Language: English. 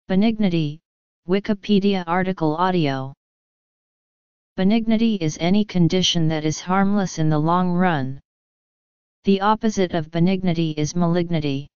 Benignity, Wikipedia article audio. Benignity is any condition that is harmless in the long run. The opposite of benignity is malignity.